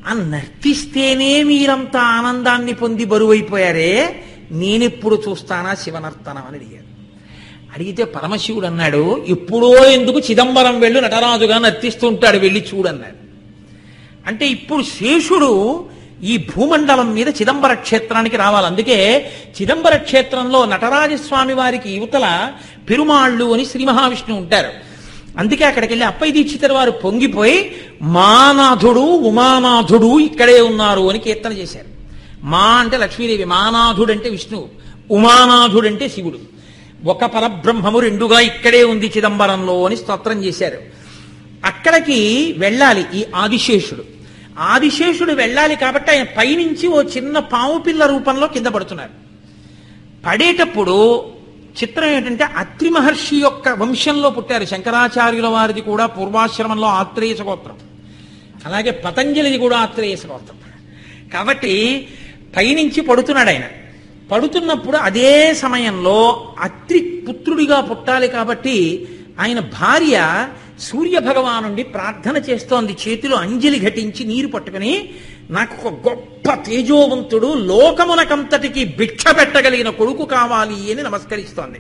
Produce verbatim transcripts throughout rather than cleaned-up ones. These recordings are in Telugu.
ఆ నర్తిస్తేనే మీరంతా ఆనందాన్ని పొంది బరువైపోయారే, నేనెప్పుడు చూస్తానా శివనర్తనం అని అడిగాడు. అడిగితే పరమశివుడు అన్నాడు, ఎప్పుడో ఎందుకు చిదంబరం వెళ్ళు, నటరాజుగా నర్తిస్తుంటాడు, వెళ్ళి చూడన్నాడు. అంటే ఇప్పుడు శేషుడు ఈ భూమండలం మీద చిదంబర క్షేత్రానికి రావాలి. అందుకే చిదంబర క్షేత్రంలో నటరాజస్వామి వారికి యువతల పెరుమాళ్ళు అని శ్రీ మహావిష్ణువు ఉంటారు. అందుకే అక్కడికి వెళ్ళి అప్పయ్య దీక్షితుల వారు పొంగిపోయి మానాథుడు ఉమానాథుడు ఇక్కడే ఉన్నారు అని కీర్తన చేశారు. మా అంటే లక్ష్మీదేవి, మానాథుడు అంటే విష్ణువు, ఉమానాథుడు అంటే శివుడు. ఒక పరబ్రహ్మము రెండుగా ఇక్కడే ఉంది చిదంబరంలో అని స్తోత్రం చేశారు. అక్కడికి వెళ్ళాలి ఈ ఆదిశేషుడు. ఆదిశేషుడు వెళ్ళాలి కాబట్టి ఆయన పైనుంచి ఓ చిన్న పాము పిల్ల రూపంలో కింద పడుతున్నారు. పడేటప్పుడు చిత్రం ఏంటంటే అత్రి మహర్షి యొక్క వంశంలో పుట్టారు. శంకరాచార్యుల వారిది కూడా పూర్వాశ్రమంలో ఆత్రేయస గోత్రం, అలాగే పతంజలిది కూడా ఆత్రేయస గోత్రం. కాబట్టి పైనుంచి పడుతున్నాడు ఆయన. పడుతున్నప్పుడు అదే సమయంలో అత్రి పుత్రుడిగా పుట్టాలి కాబట్టి ఆయన భార్య సూర్య భగవానుండి ప్రార్థన చేస్తోంది. చేతిలో అంజలి ఘటించి నీరు పట్టుకుని, నాకు ఒక గొప్ప తేజోవంతుడు లోకమునకంతటికి భిక్ష పెట్టగలిగిన కొడుకు కావాలి అని నమస్కరిస్తోంది.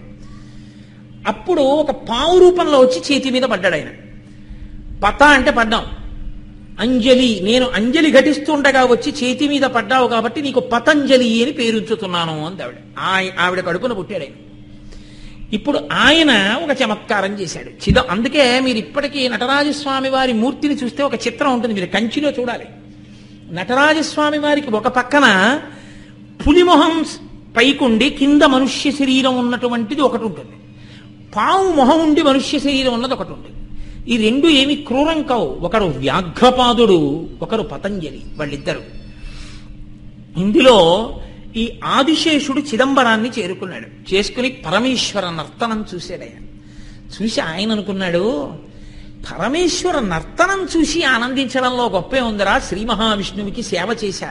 అప్పుడు ఒక పావు రూపంలో వచ్చి చేతి మీద పడ్డాడు ఆయన. పత అంటే పడ్డాం, అంజలి నేను అంజలి ఘటిస్తుండగా వచ్చి చేతి మీద పడ్డావు కాబట్టి నీకు పతంజలి అని పేరుంచుతున్నాను అంది ఆవిడ. ఆవిడ కడుపున పుట్టాడు ఆయన. ఇప్పుడు ఆయన ఒక చమత్కారం చేశాడు. చిద అందుకే మీరు ఇప్పటికీ నటరాజస్వామి వారి మూర్తిని చూస్తే ఒక చిత్రం ఉంటుంది, మీరు కంచిలో చూడాలి. నటరాజస్వామి వారికి ఒక పక్కన పులిమొహం పైకుండి కింద మనుష్య శరీరం ఉన్నటువంటిది ఒకటి ఉంటుంది, పాము మొహం ఉండి మనుష్య శరీరం ఉన్నది ఒకటి ఉంటుంది. ఈ రెండు ఏమి క్రూరం కావు. ఒకరు వ్యాఘ్రపాదుడు, ఒకరు పతంజలి, వాళ్ళిద్దరు. ఇందులో ఈ ఆదిశేషుడు చిదంబరాన్ని చేరుకున్నాడు. చేసుకుని పరమేశ్వర నర్తనం చూశాడు ఆయన. చూసి ఆయన అనుకున్నాడు, పరమేశ్వర నర్తనం చూసి ఆనందించడంలో గొప్పే ఉందరా, శ్రీ మహావిష్ణువుకి సేవ చేశా,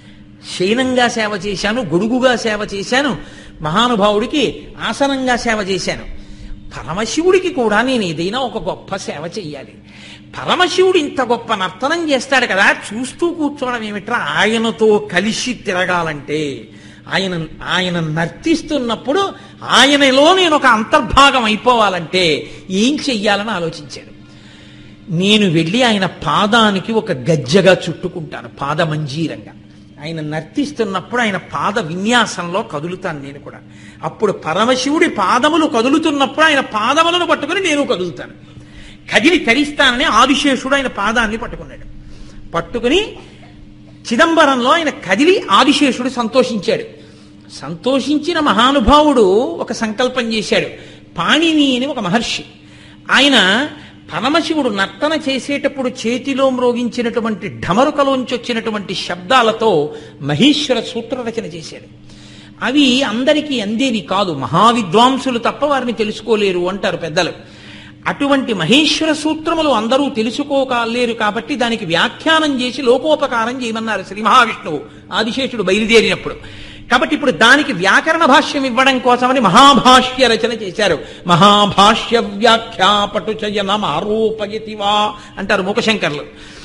శయనంగా సేవ చేశాను, గొడుగుగా సేవ చేశాను, మహానుభావుడికి ఆసనంగా సేవ చేశాను. పరమశివుడికి కూడా నేను ఏదైనా ఒక గొప్ప సేవ చెయ్యాలి. పరమశివుడు ఇంత గొప్ప నర్తనం చేస్తాడు కదా, చూస్తూ కూర్చోవడం ఏమిట్రా, ఆయనతో కలిసి తిరగాలంటే, ఆయన ఆయన నర్తిస్తున్నప్పుడు ఆయనలో నేను ఒక అంతర్భాగం అయిపోవాలంటే ఏం చెయ్యాలని ఆలోచించాడు. నేను వెళ్ళి ఆయన పాదానికి ఒక గజ్జగా చుట్టుకుంటాను, పాదమంజీరంగా. ఆయన నర్తిస్తున్నప్పుడు ఆయన పాద విన్యాసంలో కదులుతాను నేను కూడా. అప్పుడు పరమశివుడి పాదములు కదులుతున్నప్పుడు ఆయన పాదములను పట్టుకుని నేను కదులుతాను, కదిలి తరిస్తానని ఆదిశేషుడు ఆయన పాదాన్ని పట్టుకున్నాడు. పట్టుకుని చిదంబరంలో ఆయన కదిలి ఆదిశేషుడు సంతోషించాడు. సంతోషించిన మహానుభావుడు ఒక సంకల్పం చేశాడు. పాణిని అని ఒక మహర్షి, ఆయన పరమశివుడు నర్తన చేసేటప్పుడు చేతిలో మ్రోగించినటువంటి ఢమరుకలోంచి వచ్చినటువంటి శబ్దాలతో మహేశ్వర సూత్ర రచన చేశాడు. అవి అందరికీ అందేవి కాదు, మహావిద్వాంసులు తప్ప వారిని తెలుసుకోలేరు అంటారు పెద్దలు. అటువంటి మహేశ్వర సూత్రములు అందరూ తెలుసుకోలేరు కాబట్టి దానికి వ్యాఖ్యానం చేసి లోకోపకారం చేయమన్నారు శ్రీ మహావిష్ణువు ఆదిశేషుడు బయలుదేరినప్పుడు. కాబట్టి ఇప్పుడు దానికి వ్యాకరణ భాష్యం ఇవ్వడం కోసమని మహాభాష్య రచన చేశారు. మహాభాష్య వ్యాఖ్యాపటుచయనం ఆరోపయతివా అంటారు మూకశంకర్లు.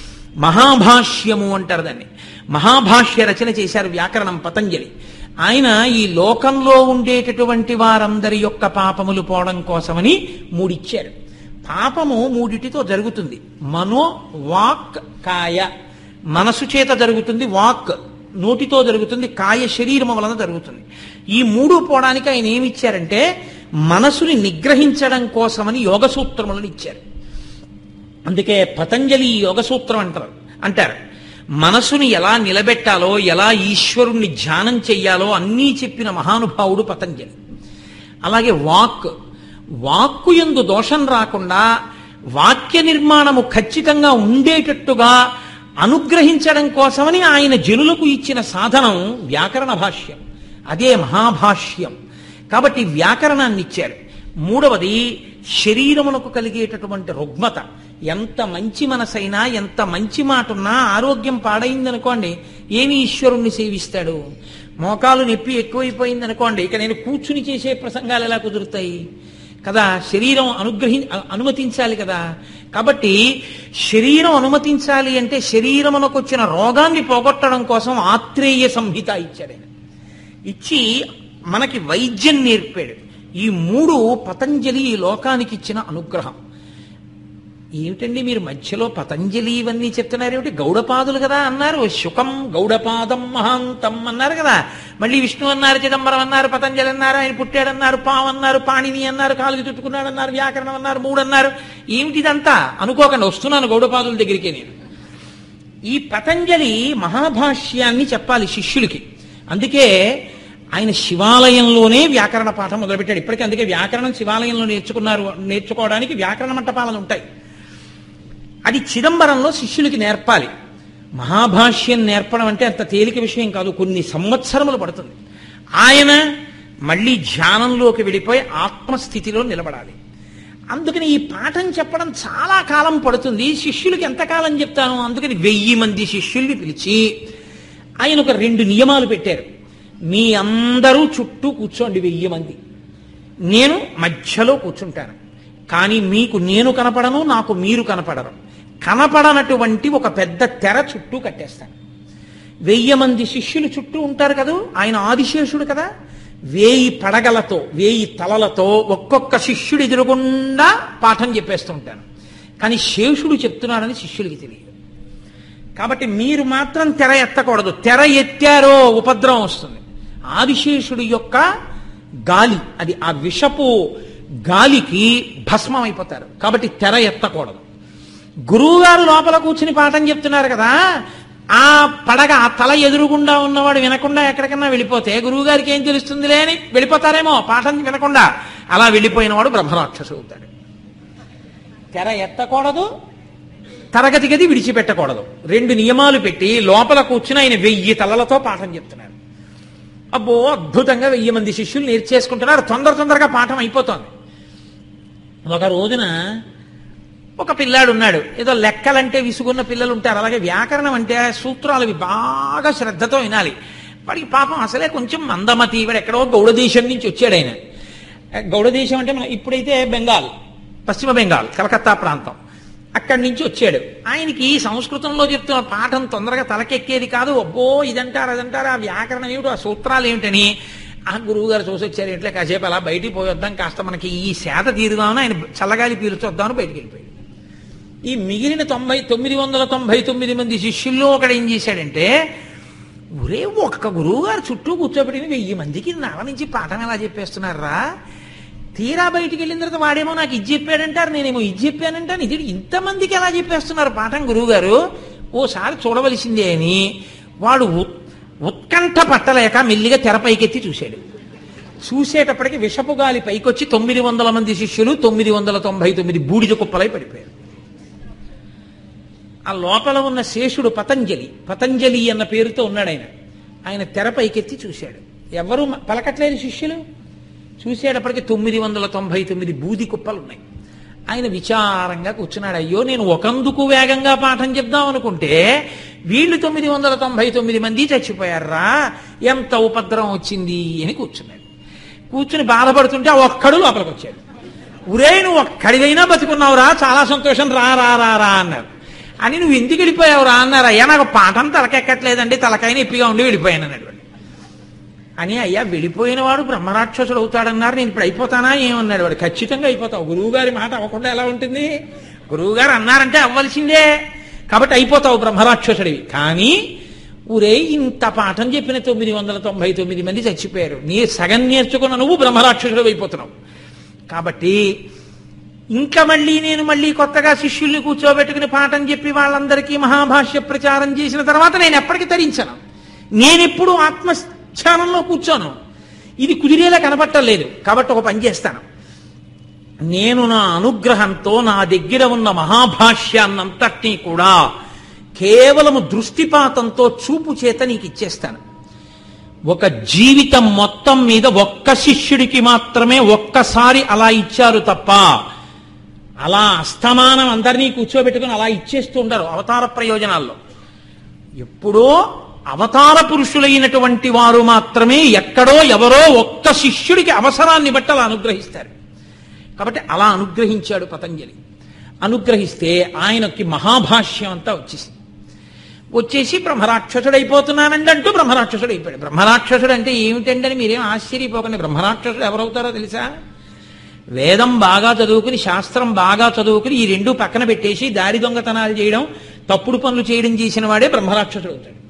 మహాభాష్యము అంటారు దాన్ని. మహాభాష్య రచన చేశారు వ్యాకరణం పతంజలి. ఆయన ఈ లోకంలో ఉండేటటువంటి వారందరి యొక్క పాపములు పోవడం కోసమని మూడిచ్చారు. పాపము మూడిటితో జరుగుతుంది, మనో వాక్ కాయ. మనసు చేత జరుగుతుంది, వాక్ నోటితో జరుగుతుంది, కాయ శరీరము వలన జరుగుతుంది. ఈ మూడు పోవడానికి ఆయన ఏమిచ్చారంటే మనసుని నిగ్రహించడం కోసమని యోగ సూత్రములను ఇచ్చారు. అందుకే పతంజలి యోగ సూత్రం అంటారు అంటారు మనసుని ఎలా నిలబెట్టాలో, ఎలా ఈశ్వరుణ్ణి ధ్యానం చెయ్యాలో అన్నీ చెప్పిన మహానుభావుడు పతంజలి. అలాగే వాక్, వాక్కు యందు దోషం రాకుండా వాక్య నిర్మాణము ఖచ్చితంగా ఉండేటట్టుగా అనుగ్రహించడం కోసమని ఆయన జనులకు ఇచ్చిన సాధనం వ్యాకరణ భాష్యం, అదే మహాభాష్యం. కాబట్టి వ్యాకరణాన్ని ఇచ్చారు. మూడవది శరీరమునకు కలిగేటటువంటి రుగ్మత. ఎంత మంచి మనసైనా, ఎంత మంచి మాట ఉన్నా ఆరోగ్యం పాడైందనుకోండి, ఏమి ఈశ్వరుణ్ణి సేవిస్తాడు? మోకాలు నొప్పి ఎక్కువైపోయింది అనుకోండి, ఇక నేను కూర్చుని చేసే ప్రసంగాలు ఎలా కుదురుతాయి కదా? శరీరం అనుగ్రహి అనుమతించాలి కదా. కాబట్టి శరీరం అనుమతించాలి అంటే శరీరమునకు వచ్చిన రోగాన్ని పోగొట్టడం కోసం ఆత్రేయ సంహిత ఇచ్చాడు ఆయన. ఇచ్చి మనకి వైద్యం నేర్పాడు. ఈ మూడు పతంజలి ఈ లోకానికి ఇచ్చిన అనుగ్రహం. ఏమిటండి మీరు మధ్యలో పతంజలి ఇవన్నీ చెప్తున్నారు ఏమిటి? గౌడపాదులు కదా అన్నారు. శుకం గౌడపాదం మహాంతం అన్నారు కదా. మళ్ళీ విష్ణు అన్నారు, చిదంబరం అన్నారు, పతంజలి అన్నారు, ఆయన పుట్టాడన్నారు, పావు అన్నారు, పాణిని అన్నారు, కాలుకి చుట్టుకున్నాడు అన్నారు, వ్యాకరణం అన్నారు, మూడు అన్నారు. ఏమిటిదంతా అనుకోకుండా వస్తున్నాను గౌడపాదుల దగ్గరికి నేను. ఈ పతంజలి మహాభాష్యాన్ని చెప్పాలి శిష్యులకి. అందుకే ఆయన శివాలయంలోనే వ్యాకరణ పాఠం మొదలుపెట్టాడు. ఇప్పటికీ అందుకే వ్యాకరణం శివాలయంలో నేర్చుకున్నారు. నేర్చుకోవడానికి వ్యాకరణ మంటపాలను ఉంటాయి. అది చిదంబరంలో శిష్యులకి నేర్పాలి. మహాభాష్యం నేర్పడం అంటే అంత తేలిక విషయం కాదు, కొన్ని సంవత్సరములు పడుతుంది. ఆయన మళ్ళీ ధ్యానంలోకి వెళ్ళిపోయి ఆత్మస్థితిలో నిలబడాలి. అందుకని ఈ పాఠం చెప్పడం చాలా కాలం పడుతుంది. శిష్యులకి ఎంతకాలం చెప్తాను? అందుకని వెయ్యి మంది శిష్యుల్ని పిలిచి ఆయన ఒక రెండు నియమాలు పెట్టారు. మీ అందరూ చుట్టూ కూర్చోండి వెయ్యి మంది, నేను మధ్యలో కూర్చుంటాను. కానీ మీకు నేను కనపడను, నాకు మీరు కనపడరు. కనపడనటువంటి ఒక పెద్ద తెర చుట్టూ కట్టేస్తాను. వెయ్యి మంది శిష్యులు చుట్టూ ఉంటారు కదా. ఆయన ఆదిశేషుడు కదా. వేయి పడగలతో వేయి తలలతో ఒక్కొక్క శిష్యుడు ఎదురుగుండా పాఠం చెప్పేస్తూ ఉంటాను. కానీ శేషుడు చెప్తున్నాడని శిష్యులకి తెలియదు. కాబట్టి మీరు మాత్రం తెర ఎత్తకూడదు. తెర ఎత్తారో ఉపద్రవం వస్తుంది. ఆదిశేషుడి యొక్క గాలి అది, ఆ విషపు గాలికి భస్మం అయిపోతారు. కాబట్టి తెర ఎత్తకూడదు. గురువుగారు లోపల కూర్చుని పాఠం చెప్తున్నారు కదా, ఆ పడగ ఆ తల ఎదురుగుండా ఉన్నవాడు వినకుండా ఎక్కడికన్నా వెళ్ళిపోతే గురువుగారికి ఏం తెలుస్తుందిలే అని వెళ్ళిపోతారేమో పాఠం వినకుండా. అలా వెళ్ళిపోయిన వాడు బ్రహ్మరాక్షసు అవుతాడు. తెర ఎత్తకూడదు, తరగతి గది విడిచిపెట్టకూడదు. రెండు నియమాలు పెట్టి లోపల కూర్చుని ఆయన వెయ్యి తలలతో పాఠం చెప్తున్నారు. అబ్బో అద్భుతంగా వెయ్యి మంది శిష్యులు నేర్చేసుకుంటున్నారు. తొందర తొందరగా పాఠం అయిపోతుంది. ఒక రోజున ఒక పిల్లాడు ఉన్నాడు. ఏదో లెక్కలంటే విసుగున్న పిల్లలు ఉంటారు. అలాగే వ్యాకరణం అంటే సూత్రాలు అవి బాగా శ్రద్ధతో వినాలి. వాడికి పాపం అసలే కొంచెం మందమతి. వాడు ఎక్కడో గౌడదేశం నుంచి వచ్చాడు ఆయన. గౌడదేశం అంటే మన ఇప్పుడైతే బెంగాల్, పశ్చిమ బెంగాల్, కలకత్తా ప్రాంతం. అక్కడి నుంచి వచ్చాడు. ఆయనకి సంస్కృతంలో చెప్తున్న పాఠం తొందరగా తలకెక్కేది కాదు. అబ్బో ఇదంటారు అదంటారు, ఆ వ్యాకరణం ఏమిటో, ఆ సూత్రాలు ఏమిటని ఆ గురువు గారు చూసి వచ్చారు. ఇట్లా కాసేపు అలా బయటికి పోయొద్దాం, కాస్త మనకి ఈ సేద తీరుదామని ఆయన చల్లగాలి పీల్చొద్దామని బయటికి వెళ్ళిపోయాడు. ఈ మిగిలిన తొంభై తొమ్మిది వందల తొంభై తొమ్మిది మంది శిష్యుల్లో ఒకడు ఏం చేశాడంటే, ఒరే ఒక్క గురువు గారు చుట్టూ కూర్చోబెట్టిన వెయ్యి మందికి నవ నుంచి పాఠం ఎలా చెప్పేస్తున్నారా? తీరా బయటికి వెళ్ళిన తర్వాత వాడేమో నాకు ఇది చెప్పాడంటారు, నేనేమో ఇది చెప్పానంటాను. ఇది ఇంతమందికి ఎలా చెప్పేస్తున్నారు పాఠం గురువు గారు? ఓసారి చూడవలసిందే అని వాడు ఉత్కంఠ పట్టలేక మెల్లిగా తెరపైకెత్తి చూశాడు. చూసేటప్పటికి విషపు గాలి పైకొచ్చి తొమ్మిది వందల మంది శిష్యులు తొమ్మిది వందల తొంభై తొమ్మిది బూడిద కుప్పలై పడిపోయారు. ఆ లోపల ఉన్న శేషుడు పతంజలి, పతంజలి అన్న పేరుతో ఉన్నాడు ఆయన. ఆయన తెరపైకెత్తి చూశాడు. ఎవరు పలకట్లేదు శిష్యులు. చూసేటప్పటికి తొమ్మిది వందల తొంభై తొమ్మిది బూది కుప్పలు ఉన్నాయి. ఆయన విచారంగా కూర్చున్నాడు. అయ్యో నేను ఒకందుకు వేగంగా పాఠం చెప్దాం అనుకుంటే వీళ్ళు తొమ్మిది వందల తొంభై తొమ్మిది మంది చచ్చిపోయారా, ఎంత ఉపద్రవం వచ్చింది అని కూర్చున్నాడు. కూర్చుని బాధపడుతుంటే ఆ ఒక్కడు లోపలికి వచ్చాడు. ఉరే నువ్వు ఒక్కడిదైనా బతుకున్నావురా, చాలా సంతోషం, రా రా రా రా అన్నారు. అని నువ్వు ఎందుకు వెళ్ళిపోయావురా అన్నారు. అయ్యా నాకు పాఠం తలకెక్కట్లేదండి, తలకైనా ఎప్పిగా ఉండి వెళ్ళిపోయాను అన్నాడు. అని అయ్యా వెళ్ళిపోయిన వాడు బ్రహ్మరాక్షసుడు అవుతాడన్నారు, నేను ఇప్పుడు అయిపోతానా ఏమన్నాడు. వాడు ఖచ్చితంగా అయిపోతావు, గురువుగారి మాట అవ్వకుండా ఎలా ఉంటుంది? గురువుగారు అన్నారంటే అవ్వాల్సిందే, కాబట్టి అయిపోతావు బ్రహ్మరాక్షసుడివి. కానీ ఊరే ఇంత పాఠం చెప్పిన తొమ్మిది వందల తొంభై తొమ్మిది మంది చచ్చిపోయారు, నీ సగం నేర్చుకున్న నువ్వు బ్రహ్మరాక్షసుడు అయిపోతున్నావు. కాబట్టి ఇంకా మళ్ళీ నేను మళ్ళీ కొత్తగా శిష్యుల్ని కూర్చోబెట్టుకుని పాఠం చెప్పి వాళ్ళందరికీ మహాభాష్య ప్రచారం చేసిన తర్వాత నేను ఎప్పటికీ తరించను. నేనెప్పుడు ఆత్మస్థానంలో కూర్చోను. ఇది కుదిరేలా కనపట్టలేదు. కాబట్టి ఒక పని చేస్తాను. నేను నా అనుగ్రహంతో నా దగ్గర ఉన్న మహాభాష్యాన్నంతటినీ కూడా కేవలము దృష్టిపాతంతో చూపు చేత నీకు ఇచ్చేస్తాను. ఒక జీవితం మొత్తం మీద ఒక్క శిష్యుడికి మాత్రమే ఒక్కసారి అలా ఇచ్చారు తప్ప అలా అస్తమానం అందరినీ కూర్చోబెట్టుకుని అలా ఇచ్చేస్తూ ఉండరు అవతార ప్రయోజనాల్లో. ఎప్పుడో అవతార పురుషులైనటువంటి వారు మాత్రమే ఎక్కడో ఎవరో ఒక్క శిష్యుడికి అవసరాన్ని బట్టి అలా అనుగ్రహిస్తారు. కాబట్టి అలా అనుగ్రహించాడు పతంజలి. అనుగ్రహిస్తే ఆయనకి మహాభాష్యం అంతా వచ్చేసింది. వచ్చేసి బ్రహ్మరాక్షసుడు అయిపోతున్నానండి అంటూ బ్రహ్మరాక్షసుడు అయిపోయాడు. బ్రహ్మరాక్షసుడు అంటే ఏమిటండి అని మీరేం ఆశ్చర్యపోకండి. బ్రహ్మరాక్షసుడు ఎవరవుతారో తెలుసా? వేదం బాగా చదువుకుని, శాస్త్రం బాగా చదువుకుని ఈ రెండు పక్కన పెట్టేసి దారి దొంగతనాలు చేయడం, తప్పుడు పనులు చేయడం చేసిన వాడే బ్రహ్మరాక్షసుడు అవుతాడు.